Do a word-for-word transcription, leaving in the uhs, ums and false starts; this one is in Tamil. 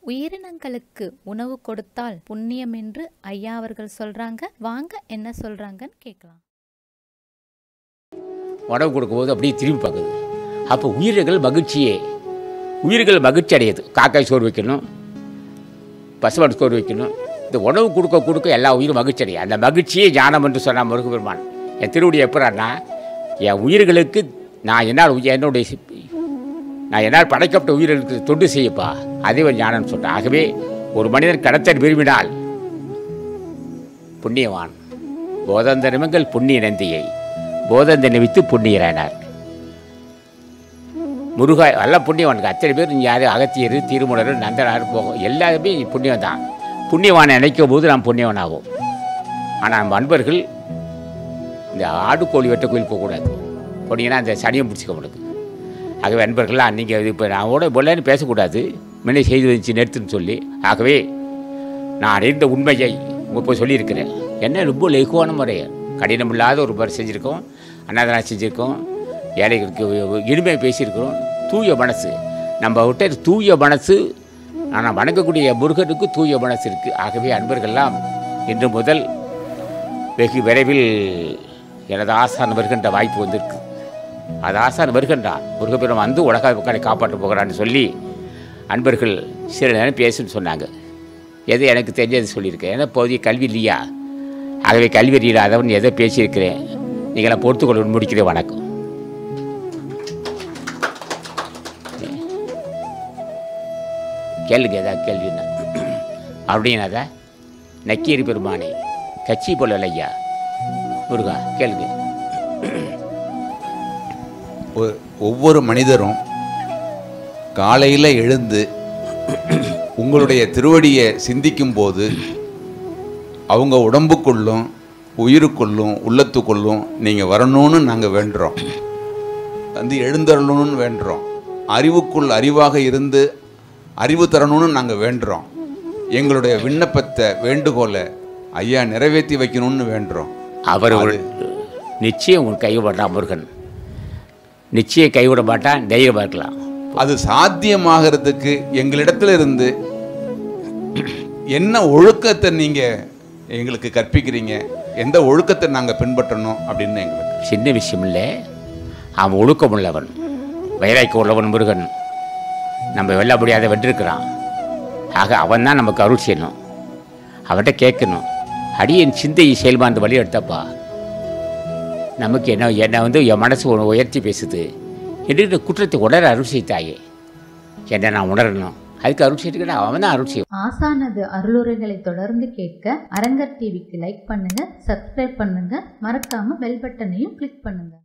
உயிரினங்களுக்கு உணவு கொடுத்தால் புண்ணியம் என்று ஐயா அவர்கள் சொல்றாங்க. வாங்க என்ன சொல்றாங்கன்னு கேட்கலாம். உணவு கொடுக்கும்போது அப்படியே திரும்பி பார்க்குது. அப்போ உயிர்கள் மகிழ்ச்சியே உயிர்கள் மகிழ்ச்சி அடையுது. காக்காய் சோறு வைக்கணும், பசுமாடு சோறு வைக்கணும். இந்த உணவு கொடுக்க கொடுக்க எல்லா உயிரும் மகிழ்ச்சி அடையும். அந்த மகிழ்ச்சியே ஞானம் என்று சொன்னால் முருகப்பெருமான் என் திருவடி எப்படான்னா, என் உயிர்களுக்கு நான் என்னால் என்னுடைய நான் என்னால் படைக்கப்பட்ட உயிர்களுக்கு தொண்டு செய்யப்பா, அதே ஒரு ஞானம் சொன்னேன். ஆகவே ஒரு மனிதன் கடத்தை விரும்பினால் புண்ணியவான். போதந்த நிமங்கள் புண்ணிய நந்தியை போதந்த நிமித்து புண்ணியரானார். முருகா எல்லாம் புண்ணியவானுக்கு அத்தனை பேர் யார் அகத்தியர், திருமூலர், நந்தனார் போகும் எல்லாருமே புண்ணியம் தான். புண்ணியவானை நினைக்கும் போது நாம் புண்ணியவனாகும். ஆனால் நம்ம அன்பர்கள் இந்த ஆடு கோழி வெட்ட கோயில் போகக்கூடாது. போனீங்கன்னா அந்த சனியை பிடிச்சிக்க முடியாது. ஆகவே அன்பர்கள்லாம் நீங்கள் இப்போ நான் கூட பொல்லன்னு பேசக்கூடாது, முன்னே செய்து வந்துச்சு நிறுத்துன்னு சொல்லி. ஆகவே நான் அறிந்த உண்மையை இப்போ சொல்லியிருக்கிறேன். என்ன ரொம்ப லெகுவான முறை, கடினம் இல்லாத ஒரு முறை செஞ்சுருக்கோம். அன்னதானம் செஞ்சுருக்கோம், ஏழைகளுக்கு இனிமையை பேசியிருக்கிறோம். தூய மனசு நம்ம விட்ட தூய மனசு, ஆனால் வணங்கக்கூடிய முருகனுக்கு தூய மனசு இருக்குது. ஆகவே அன்பர்கள்லாம் இன்று முதல் வெகு விரைவில் எனது ஆசான் வருகின்ற வாய்ப்பு வந்திருக்கு. அது ஆசான் வருகின்றான், முருகப்பெருமான் வந்து உலக மக்களை காப்பாற்ற போகிறான்னு சொல்லி அன்பர்கள் சில நேரம் பேசுன்னு சொன்னாங்க. எது எனக்கு தெரிஞ்சது சொல்லியிருக்கேன். ஏன்னா போதிய கல்வி இல்லையா, ஆகவே கல்வி இல்லாதவன் எதை பேசியிருக்கிறேன். நீங்களாம் பொறுத்துக்கொள்ள முடிக்கிறேன். வணக்கம். கேளுங்க ஏதாவது கேள்வின்னா அப்படின்னாதா நக்கீரி பெருமானே கட்சி போல ஐயா முருகா கேளுங்க. ஒவ்வொரு மனிதரும் காலையில் எழுந்து உங்களுடைய திருவடியை சிந்திக்கும் போது அவங்க உடம்புக்குள்ளும் உயிருக்குள்ளும் உள்ளத்துக்குள்ளும் நீங்கள் வரணும்னு நாங்கள் வேண்டுறோம், வந்து எழுந்தரணும்னு வேண்டுறோம். அறிவுக்குள் அறிவாக இருந்து அறிவு தரணும்னு நாங்கள் வேண்டுறோம். எங்களுடைய விண்ணப்பத்தை வேண்டுகோளை ஐயா நிறைவேற்றி வைக்கணும்னு வேண்டுறோம். அவர் நிச்சயம் உங்களுக்கு கைவிடா முருகன் நிச்சயம் கைவிட மாட்டான், தைரியமாக இருக்கலாம். அது சாத்தியமாகிறதுக்கு எங்களிடத்துல இருந்து என்ன ஒழுக்கத்தை நீங்கள் எங்களுக்கு கற்பிக்கிறீங்க, எந்த ஒழுக்கத்தை நாங்கள் பின்பற்றணும் அப்படின்னு எங்களுக்கு சின்ன விஷயம் இல்லை. அவன் ஒழுக்கம் உள்ளவன், வைராய்க்கு உள்ளவன் முருகன். நம்ம வெல்ல முடியாத வென்றிருக்கிறான். ஆக அவன் தான் நமக்கு அருள் செய்யணும், அவன்கிட்ட கேட்கணும். அடியன் சிந்தையை செயல்பாந்து வழி எடுத்தப்பா, நமக்கு என்ன என்னை வந்து என் மனசு உயர்த்தி பேசுது என்று குற்றத்தை உணர அருள் செய்தாயே. என்னை நான் உணரணும், அதுக்கு அருள் செய்துக்கிட்ட அவன் தான் அருள் செய்யும். ஆசானது அருளுரைகளை தொடர்ந்து கேட்க அரங்கர் டிவிக்கு லைக் பண்ணுங்க, சப்ஸ்கிரைப் பண்ணுங்க, மறக்காம பெல் பட்டனையும் கிளிக் பண்ணுங்க.